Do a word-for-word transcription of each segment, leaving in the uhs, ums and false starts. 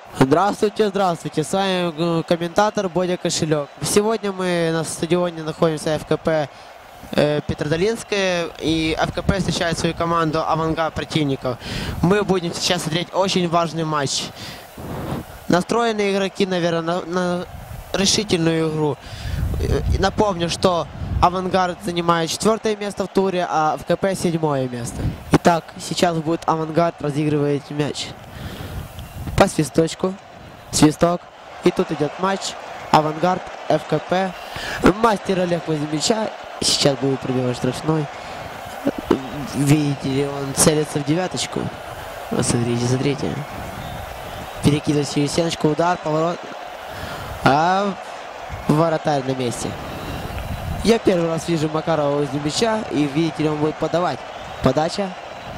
Здравствуйте, здравствуйте, с вами комментатор Бодя Кошелек. Сегодня мы на стадионе находимся ФКП э, Петродолинская, и ФКП встречает свою команду «Авангард» противников. Мы будем сейчас смотреть очень важный матч. Настроены игроки, наверное, на, на решительную игру. Напомню, что «Авангард» занимает четвертое место в туре, а ФКП седьмое место. Итак, сейчас будет «Авангард» разыгрывать мяч. По свисточку, свисток, и тут идет матч, Авангард, ФКП, мастер Олег возле мяча, сейчас будет пробивать штрафной, видите ли, он целится в девяточку, смотрите, смотрите, перекидывает через стеночку, удар, поворот, а вратарь на месте. Я первый раз вижу Макарова возле мяча, и видите ли, он будет подавать, подача,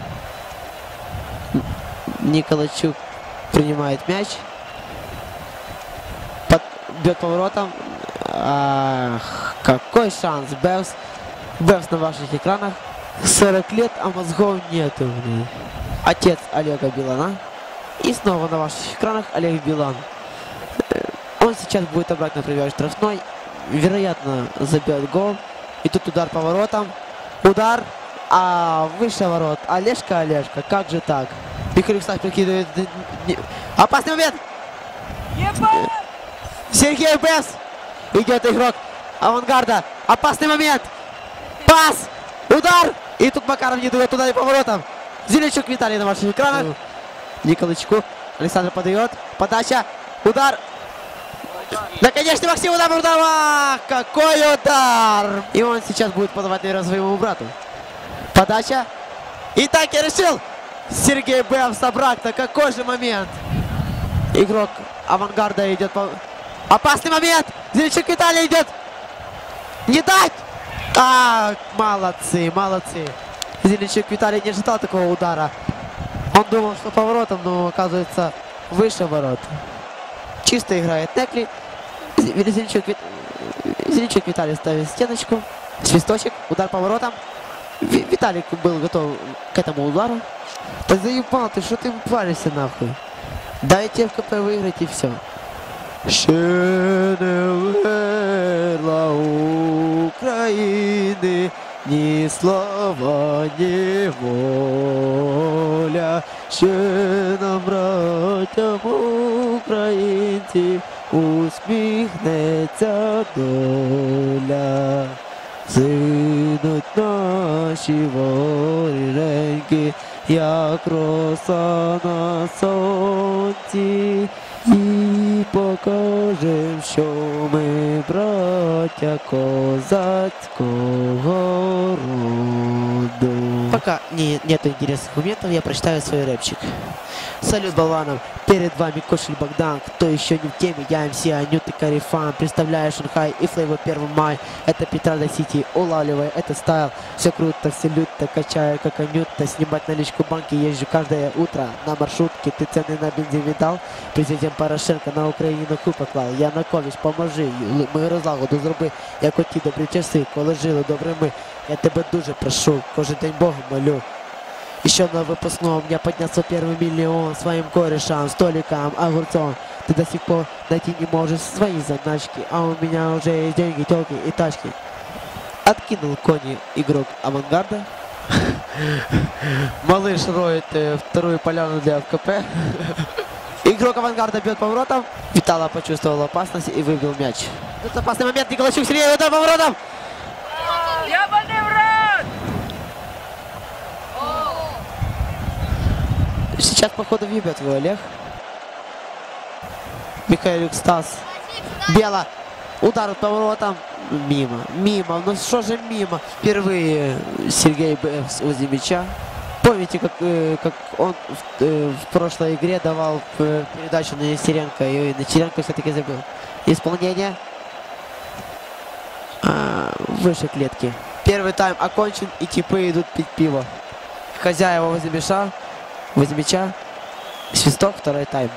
Николайчук принимает мяч, под, бьет поворотом. Ах, какой шанс! Бевс, Бевс на ваших экранах. сорок лет, а мозгов нету. Отец Олега Билана. И снова на ваших экранах Олег Билан. Он сейчас будет обратно пробивать штрафной. Вероятно, забьет гол. И тут удар поворотом. Удар. А выше ворот. Олежка, Олежка, как же так? Михаил Стас прикидывает. Опасный момент! Сергей Бевс! Идет игрок Авангарда. Опасный момент! Пас! Удар! И тут Макаров не дает туда и поворотом. Зеленчук Виталий на ваших экранах. Николайчуку. Александр подает. Подача. Удар. Наконец-то Максим удар. Удар! Какой удар! И он сейчас будет подавать, наверное, своему брату. Подача. И так я решил. Сергей Бевс обратно. Какой же момент. Игрок Авангарда идет по... Опасный момент. Зеленчук Виталий идет. Не дать. А, молодцы, молодцы. Зеленчук Виталий не ожидал такого удара. Он думал, что поворотом, но оказывается выше ворот. Чисто играет Некли. Зеленчук, Вит... Зеленчук Виталий ставит стеночку. Свисточек. Удар поворотом. Виталик был готов к этому удару. Да заебал ты, что ты паришься нахуй? Дайте ФКП выиграть и все. Ще не вмерла України, ні слава, ні воля. Ще нам, братям українці, усміхнеться доля. Зинуть наші воріженьки, як роса на сонці, і покажем, що ми браття козацького роду. Пока не, нету интересных моментов, я прочитаю свой рэпчик. Салют, болванам! Перед вами Кошель Богдан. Кто еще не в теме? Я эм си Анют и Карифан. Представляю Шанхай и Флейво первый май. Это Петрода Сити. Улавливай, это стайл. Все круто, все люто. Качаю, как Анюта. Снимать наличку в банке езжу каждое утро. На маршрутке ты цены на бензин видал? Президент Порошенко на Украину хуй поклал. Янукович, поможи. Ми розлагоду зроби. Як оті добрі часи, коли жили добре ми. Я тебе дуже прошу. Кожен день Бога молю. Еще на выпускном у меня поднялся первый миллион своим корешам, столикам, огурцом. Ты до сих пор найти не можешь свои заначки, а у меня уже есть деньги, телки и тачки. Откинул кони игрок Авангарда. Малыш роет э, вторую поляну для ФКП. Игрок Авангарда бьет поворотом. Витала почувствовал опасность и выбил мяч. Тут опасный момент. Николайчук Сергей удар поворотом. Сейчас, походу, въебет его Олег. Михаил Стас. Бело. Удар поворотом. Мимо. Мимо. Ну что же мимо? Впервые Сергей Бевс возле мяча. Помните, как, э, как он в, э, в прошлой игре давал э, передачу на Нестеренко, и Нестеренко все-таки забыл. Исполнение. А, выше клетки. Первый тайм окончен, и типы идут пить пиво. Хозяева возле мяча. Возле мяча. Свисток, второй тайм.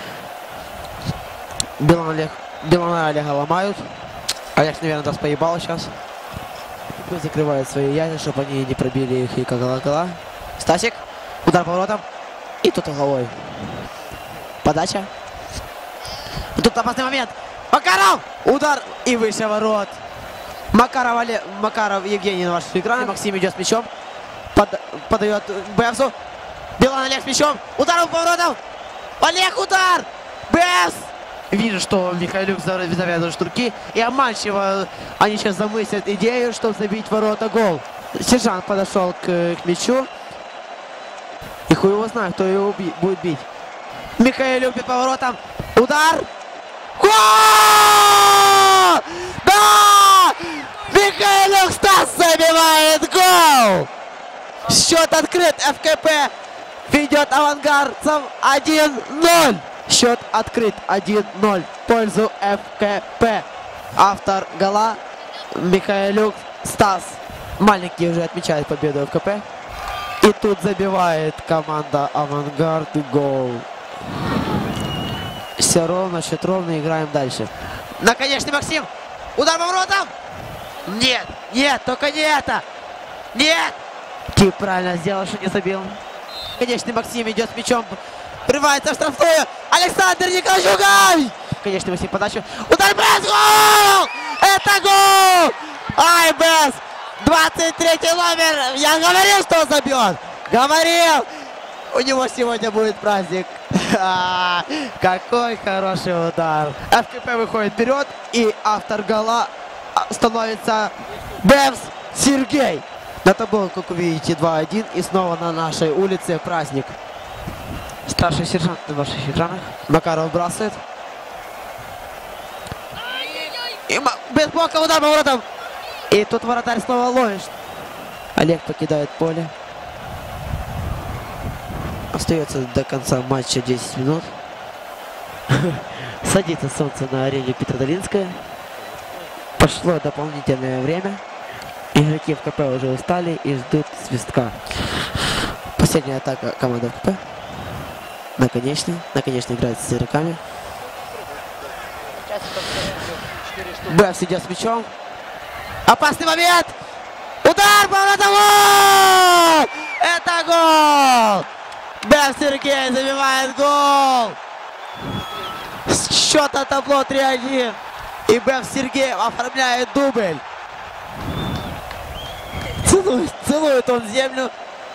Билан Олег, Билана Олега ломают. Олег, наверное, даст поебал сейчас. Закрывают свои яйца, чтобы они не пробили их и кола-кола. Стасик. Удар поворотом. И тут головой. Подача. Тут опасный момент. Макаров! Удар и выше ворот. Макаров, Олег, Макаров Евгений на ваших экранах. Максим идет с мячом. Под, подает Бевсу. Билан Олег с мячом. Удар по воротам. Олег, удар! Бевс! Вижу, что Михайлюк завязывает штурки. И обманчиво они сейчас замыслят идею, чтобы забить в ворота гол. Сержант подошел к, к мячу. И хуй его знает, кто его уби будет бить. Михайлюк бьет по воротам. Удар! Гол! Да! Михайлюк Стас забивает гол! Счет открыт. ФКП ведет авангардцам один ноль. Счет открыт один ноль в пользу ФКП. Автор гола Михайлюк Стас. Маленький уже отмечает победу ФКП. И тут забивает команда Авангард гол. Все ровно, счет ровно, играем дальше. Наконечный Максим. Удар по воротам. Нет, нет, только не это. Нет. Тип правильно сделал, что не забил. Конечный Максим идет с мячом. Врывается в штрафную. Александр Николчук. Конечный Максим подачу. Удар Бэс. Гол! Это гол! Ай, Бэс. двадцать третий номер. Я говорил, что он забьет. Говорил. У него сегодня будет праздник. Какой хороший удар. ФКП выходит вперед. И автор гола становится Бэмс Сергей. Это был, как вы видите, два один. И снова на нашей улице праздник. Старший сержант на ваших экранах. Макаров бросает. И без блока удар по воротам. И тут вратарь снова ловит. Олег покидает поле. Остается до конца матча десять минут. Садится солнце на арене Петродолинская. Пошло дополнительное время. Игроки ФКП уже устали и ждут свистка. Последняя атака команды ФКП. Наконечно. Наконечно играет с игроками. Бэвс идет с мячом. Опасный момент! Удар по воротам! Это гол! Бэвс Сергей забивает гол! Счет на табло три один. И Бэвс Сергей оформляет дубль. Целует, целует он землю.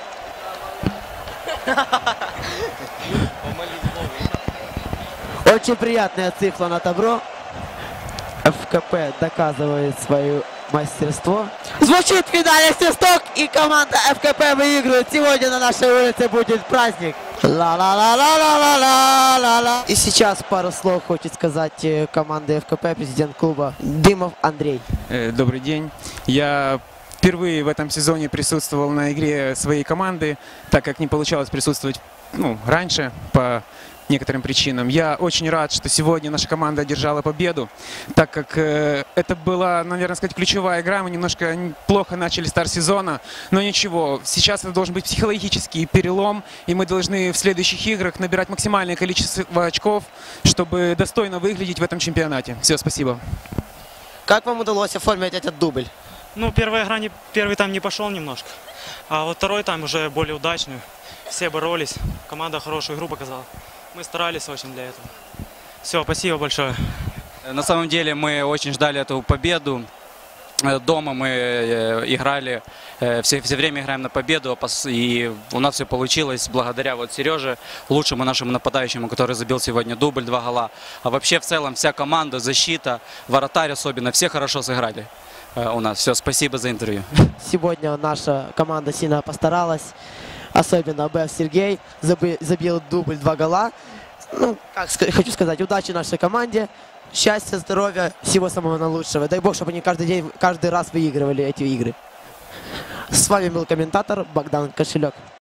Очень приятная цифра на табло. ФКП доказывает свое мастерство. Звучит финальный свисток, и команда ФКП выигрывает. Сегодня на нашей улице будет праздник. Ла-ла-ла-ла-ла-ла-ла-ла. И сейчас пару слов хочет сказать команды ФКП, президент клуба Дымов Андрей. Добрый день. Я впервые в этом сезоне присутствовал на игре своей команды, так как не получалось присутствовать ну, раньше по некоторым причинам. Я очень рад, что сегодня наша команда одержала победу, так как э, это была, наверное, сказать, ключевая игра. Мы немножко плохо начали старт сезона, но ничего. Сейчас это должен быть психологический перелом, и мы должны в следующих играх набирать максимальное количество очков, чтобы достойно выглядеть в этом чемпионате. Все, спасибо. Как вам удалось оформить этот дубль? Ну, первая игра, не, первый тайм не пошел немножко, а вот второй тайм уже более удачный. Все боролись, команда хорошую игру показала. Мы старались очень для этого. Все, спасибо большое. На самом деле мы очень ждали эту победу. Дома мы играли, все, все время играем на победу, и у нас все получилось благодаря вот Сереже, лучшему нашему нападающему, который забил сегодня дубль, два гола. А вообще в целом вся команда, защита, вратарь особенно, все хорошо сыграли у нас. Все, спасибо за интервью. Сегодня наша команда сильно постаралась. Особенно Бэвс Сергей забил дубль, два гола. Ну, как хочу сказать, удачи нашей команде. Счастья, здоровья, всего самого наилучшего. Дай бог, чтобы они каждый день, каждый раз выигрывали эти игры. С вами был комментатор Богдан Кошелек.